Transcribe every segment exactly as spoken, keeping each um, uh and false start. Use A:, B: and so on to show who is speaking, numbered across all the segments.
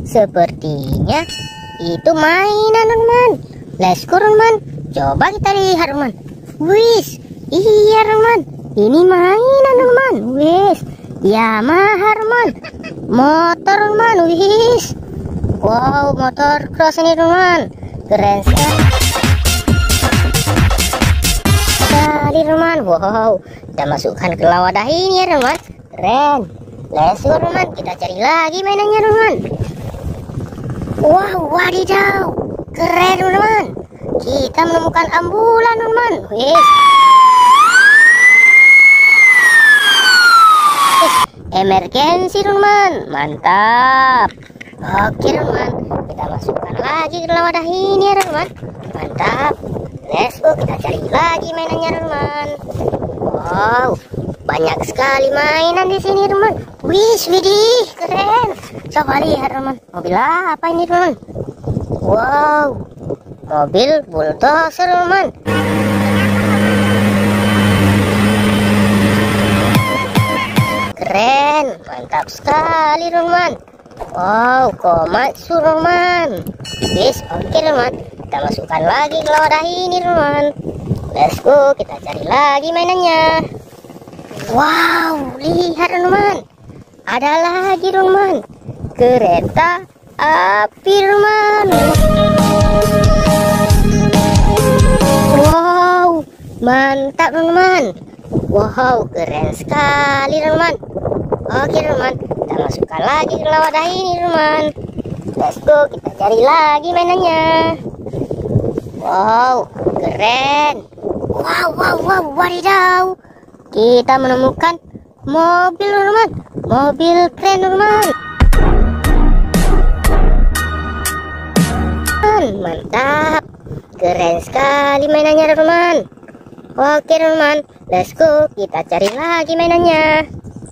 A: Sepertinya itu mainan teman. Let's go teman. Coba kita lihat teman. Wis, iya teman. Ini mainan teman. Wis, Yamaha teman. Motor teman. Wis. Wow, motor cross ini teman. Keren sekali. Sekali teman. Wow, kita masukkan ke wadah ini ya teman. Keren. Let's go teman. Kita cari lagi mainannya teman. Wow, wadidaw. Keren teman. Kita menemukan ambulan teman. Wis. Emergency teman. Mantap. Oke teman. Kita masukkan lagi ke dalam wadah ini ya teman. Mantap. Let's go. Kita cari lagi mainannya teman. Wow. Banyak sekali mainan di sini teman. Wih, widih, keren. Coba lihat teman. Mobil apa ini teman? Wow. Mobil bulldozer teman. Keren, mantap sekali teman. Wow, Komatsu teman. Wis, oke teman. Kita masukkan lagi ke wadah ini teman. Let's go, kita cari lagi mainannya. Wow, lihat teman. Ada lagi teman. Kereta api teman. Wow, mantap teman. Wow, keren sekali teman. Oke teman, kita masukkan lagi ke wadah ini teman. Let's go, kita cari lagi mainannya. Wow, keren. Wow, wow, wow, wadidaw. Kita menemukan mobil teman. Mobil keren teman. Mantap. Keren sekali mainannya teman. Oke teman, let's go. Kita cari lagi mainannya.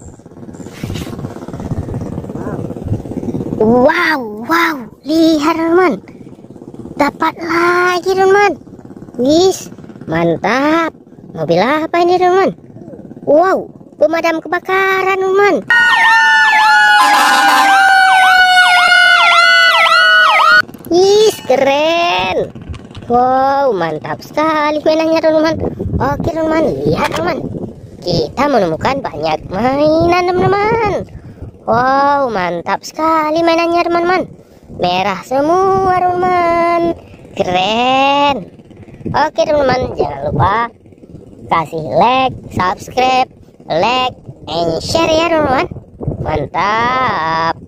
A: Wow, wow, lihat teman. Dapat lagi teman. Wis, mantap. Mobil apa ini teman? Wow, pemadam kebakaran teman. Wis, keren. Wow, mantap sekali mainannya teman. Oke teman, lihat teman. Kita menemukan banyak mainan teman-teman. Wow, mantap sekali mainannya teman-teman. Merah semua teman. Keren. Oke teman-teman, jangan lupa kasih like, subscribe, like, and share ya teman-teman. Mantap.